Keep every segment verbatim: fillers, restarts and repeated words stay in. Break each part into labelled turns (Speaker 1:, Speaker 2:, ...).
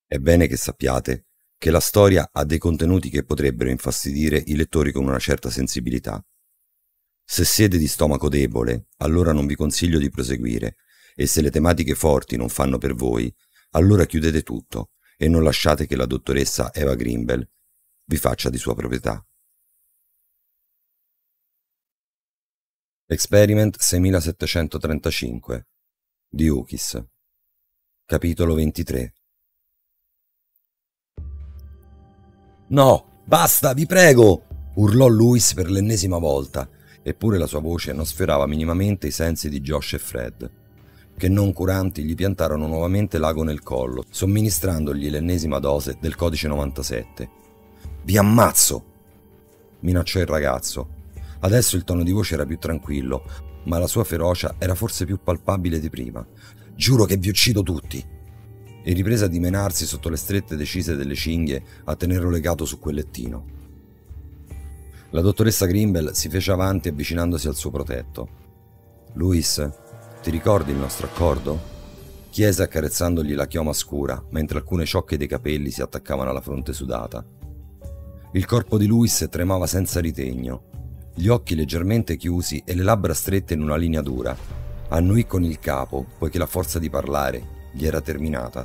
Speaker 1: È bene che sappiate che la storia ha dei contenuti che potrebbero infastidire i lettori con una certa sensibilità. Se siete di stomaco debole, allora non vi consiglio di proseguire, e se le tematiche forti non fanno per voi, allora chiudete tutto e non lasciate che la dottoressa Eva Greenbell vi faccia di sua proprietà. Experiment seiemilasettecentotrentacinque di Ukis. Capitolo ventitré. No, basta, vi prego! Urlò Louis per l'ennesima volta, eppure la sua voce non sfiorava minimamente i sensi di Josh e Fred, che non curanti gli piantarono nuovamente l'ago nel collo, somministrandogli l'ennesima dose del codice novantasette. Vi ammazzo! Minacciò il ragazzo. Adesso il tono di voce era più tranquillo, ma la sua ferocia era forse più palpabile di prima. Giuro che vi uccido tutti! E riprese a dimenarsi sotto le strette decise delle cinghie a tenerlo legato su quel lettino. La dottoressa Greenbell si fece avanti avvicinandosi al suo protetto. Louis, ti ricordi il nostro accordo? Chiese accarezzandogli la chioma scura, mentre alcune ciocche dei capelli si attaccavano alla fronte sudata. Il corpo di Louis tremava senza ritegno, gli occhi leggermente chiusi e le labbra strette in una linea dura. Annuì con il capo, poiché la forza di parlare gli era terminata.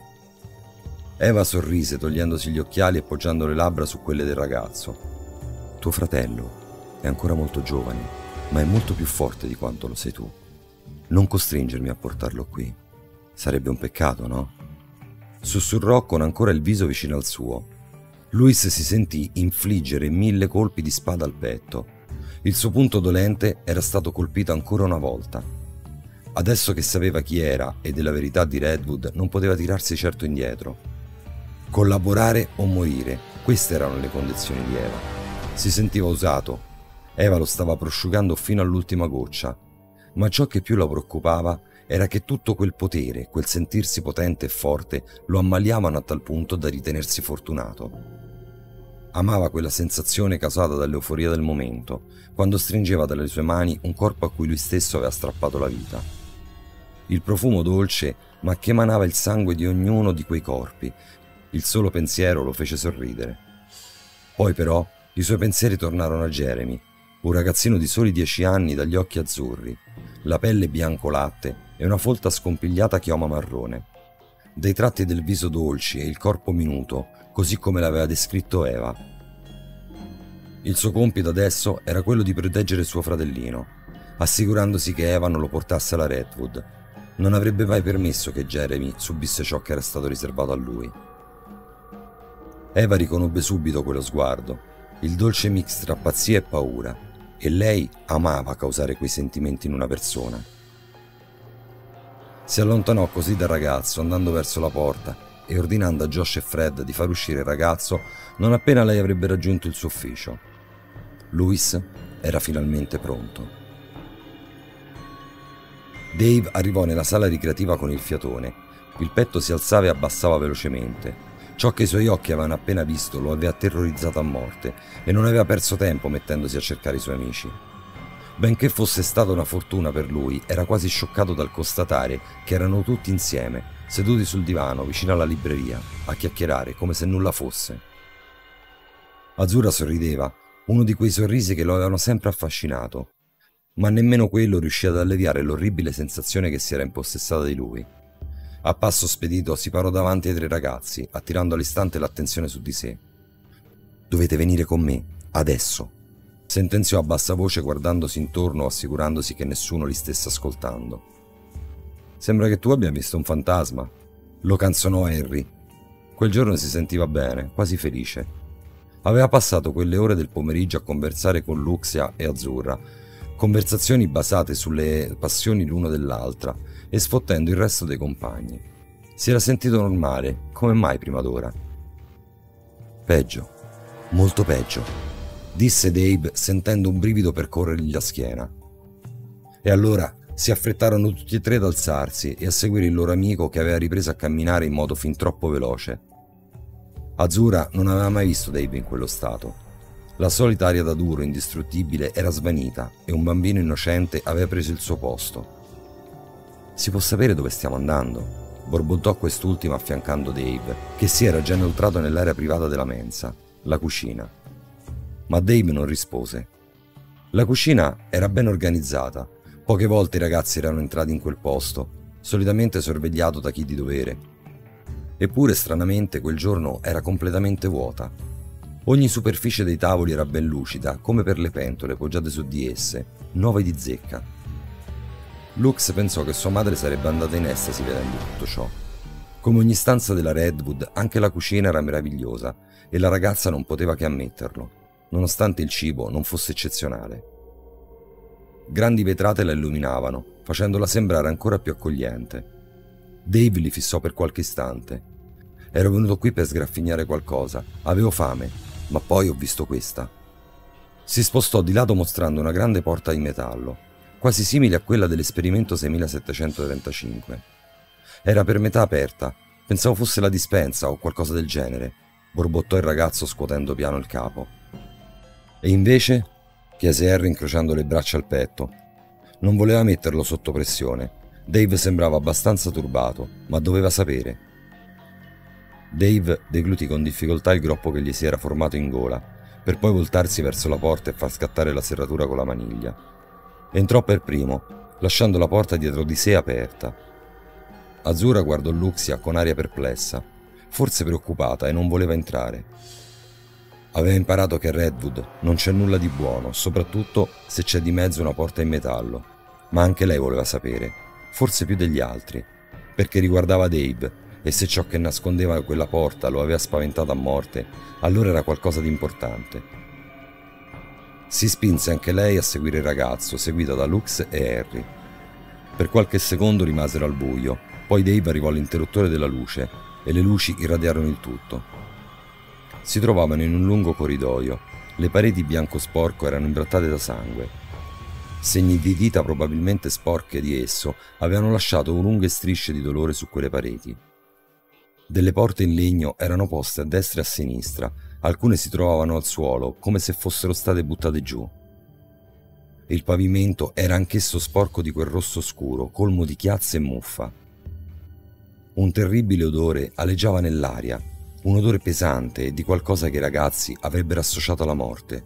Speaker 1: Eva sorrise togliendosi gli occhiali e poggiando le labbra su quelle del ragazzo. Tuo fratello è ancora molto giovane, ma è molto più forte di quanto lo sei tu. Non costringermi a portarlo qui. Sarebbe un peccato, no? Sussurrò con ancora il viso vicino al suo. Louis si sentì infliggere mille colpi di spada al petto. Il suo punto dolente era stato colpito ancora una volta. Adesso che sapeva chi era e della verità di Redwood, non poteva tirarsi certo indietro. Collaborare o morire, queste erano le condizioni di Eva. Si sentiva usato. Eva lo stava prosciugando fino all'ultima goccia, ma ciò che più la preoccupava era che tutto quel potere, quel sentirsi potente e forte, lo ammaliavano a tal punto da ritenersi fortunato. Amava quella sensazione causata dall'euforia del momento, quando stringeva dalle sue mani un corpo a cui lui stesso aveva strappato la vita. Il profumo dolce, ma che emanava il sangue di ognuno di quei corpi. Il solo pensiero lo fece sorridere. Poi però i suoi pensieri tornarono a Jeremy, un ragazzino di soli dieci anni dagli occhi azzurri, la pelle bianco latte e una folta scompigliata chioma marrone. Dei tratti del viso dolci e il corpo minuto, così come l'aveva descritto Eva. Il suo compito adesso era quello di proteggere suo fratellino, assicurandosi che Eva non lo portasse alla Redwood. Non avrebbe mai permesso che Jeremy subisse ciò che era stato riservato a lui. Eva riconobbe subito quello sguardo, il dolce mix tra pazzia e paura, e lei amava causare quei sentimenti in una persona. Si allontanò così dal ragazzo, andando verso la porta e ordinando a Josh e Fred di far uscire il ragazzo non appena lei avrebbe raggiunto il suo ufficio. Louis era finalmente pronto. Dave arrivò nella sala ricreativa con il fiatone. Il petto si alzava e abbassava velocemente. Ciò che i suoi occhi avevano appena visto lo aveva terrorizzato a morte e non aveva perso tempo mettendosi a cercare i suoi amici. Benché fosse stata una fortuna per lui, era quasi scioccato dal constatare che erano tutti insieme, seduti sul divano vicino alla libreria, a chiacchierare come se nulla fosse. Azzurra sorrideva, uno di quei sorrisi che lo avevano sempre affascinato, ma nemmeno quello riuscì ad alleviare l'orribile sensazione che si era impossessata di lui. A passo spedito si parò davanti ai tre ragazzi, attirando all'istante l'attenzione su di sé. «Dovete venire con me, adesso», sentenziò a bassa voce guardandosi intorno, assicurandosi che nessuno li stesse ascoltando. «Sembra che tu abbia visto un fantasma», lo canzonò Harry. Quel giorno si sentiva bene, quasi felice. Aveva passato quelle ore del pomeriggio a conversare con Luxia e Azzurra, conversazioni basate sulle passioni l'uno dell'altra e sfottendo il resto dei compagni. Si era sentito normale, come mai prima d'ora. «Peggio, molto peggio», disse Dave sentendo un brivido percorrergli la schiena. E allora si affrettarono tutti e tre ad alzarsi e a seguire il loro amico che aveva ripreso a camminare in modo fin troppo veloce. Azzurra non aveva mai visto Dave in quello stato. La solita aria da duro, indistruttibile, era svanita e un bambino innocente aveva preso il suo posto. «Si può sapere dove stiamo andando?» borbottò quest'ultimo affiancando Dave, che si era già inoltrato nell'area privata della mensa, la cucina. Ma Dave non rispose. La cucina era ben organizzata. Poche volte i ragazzi erano entrati in quel posto, solitamente sorvegliato da chi di dovere. Eppure, stranamente, quel giorno era completamente vuota. Ogni superficie dei tavoli era ben lucida, come per le pentole poggiate su di esse, nuove di zecca. Lux pensò che sua madre sarebbe andata in estasi vedendo tutto ciò. Come ogni stanza della Redwood, anche la cucina era meravigliosa e la ragazza non poteva che ammetterlo, nonostante il cibo non fosse eccezionale. Grandi vetrate la illuminavano, facendola sembrare ancora più accogliente. Dave li fissò per qualche istante. Ero venuto qui per sgraffignare qualcosa, avevo fame, ma poi ho visto questa. Si spostò di lato mostrando una grande porta di metallo, quasi simile a quella dell'esperimento seimilasettecentotrentacinque. Era per metà aperta, pensavo fosse la dispensa o qualcosa del genere, borbottò il ragazzo scuotendo piano il capo. E invece? Chiese Harry incrociando le braccia al petto. Non voleva metterlo sotto pressione. Dave sembrava abbastanza turbato, ma doveva sapere. Dave deglutì con difficoltà il groppo che gli si era formato in gola, per poi voltarsi verso la porta e far scattare la serratura con la maniglia. Entrò per primo, lasciando la porta dietro di sé aperta. Azura guardò Luxia con aria perplessa, forse preoccupata, e non voleva entrare. Aveva imparato che a Redwood non c'è nulla di buono, soprattutto se c'è di mezzo una porta in metallo, ma anche lei voleva sapere, forse più degli altri, perché riguardava Dave, e se ciò che nascondeva quella porta lo aveva spaventato a morte, allora era qualcosa di importante. Si spinse anche lei a seguire il ragazzo, seguita da Lux e Harry. Per qualche secondo rimasero al buio, poi Dave arrivò all'interruttore della luce e le luci irradiarono il tutto. Si trovavano in un lungo corridoio. Le pareti bianco sporco erano imbrattate da sangue. Segni di dita probabilmente sporche di esso avevano lasciato lunghe strisce di dolore su quelle pareti. Delle porte in legno erano poste a destra e a sinistra, alcune si trovavano al suolo, come se fossero state buttate giù. Il pavimento era anch'esso sporco di quel rosso scuro, colmo di chiazze e muffa. Un terribile odore aleggiava nell'aria, un odore pesante e di qualcosa che i ragazzi avrebbero associato alla morte.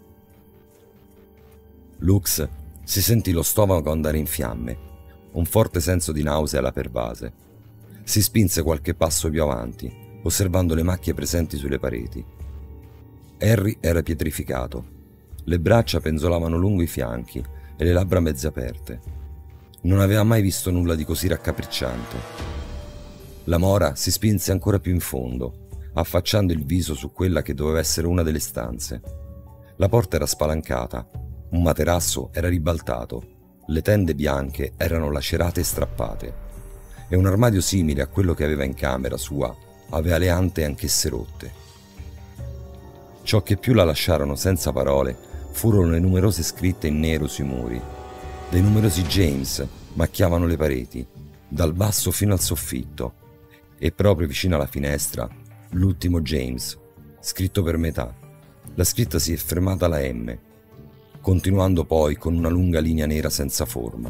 Speaker 1: Lux si sentì lo stomaco andare in fiamme, un forte senso di nausea la pervase. Si spinse qualche passo più avanti, osservando le macchie presenti sulle pareti. Harry era pietrificato. Le braccia penzolavano lungo i fianchi e le labbra mezze aperte. Non aveva mai visto nulla di così raccapricciante. La mora si spinse ancora più in fondo, affacciando il viso su quella che doveva essere una delle stanze. La porta era spalancata, un materasso era ribaltato, le tende bianche erano lacerate e strappate, e un armadio simile a quello che aveva in camera sua aveva le ante anch'esse rotte. Ciò che più la lasciarono senza parole furono le numerose scritte in nero sui muri. Dei numerosi James macchiavano le pareti, dal basso fino al soffitto, e proprio vicino alla finestra l'ultimo James, scritto per metà. La scritta si è fermata alla M, continuando poi con una lunga linea nera senza forma.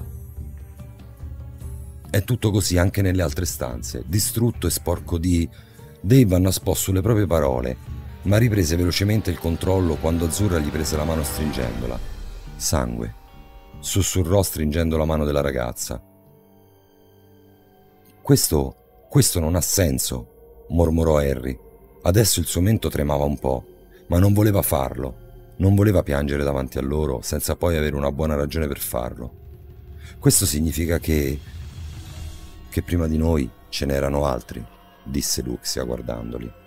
Speaker 1: È tutto così anche nelle altre stanze, distrutto e sporco di... Dave annaspò sulle proprie parole, ma riprese velocemente il controllo quando Azzurra gli prese la mano stringendola. Sangue, sussurrò stringendo la mano della ragazza. Questo, questo non ha senso, mormorò Harry. Adesso il suo mento tremava un po', ma non voleva farlo. Non voleva piangere davanti a loro senza poi avere una buona ragione per farlo. Questo significa che... che prima di noi ce n'erano altri, disse Luxia guardandoli.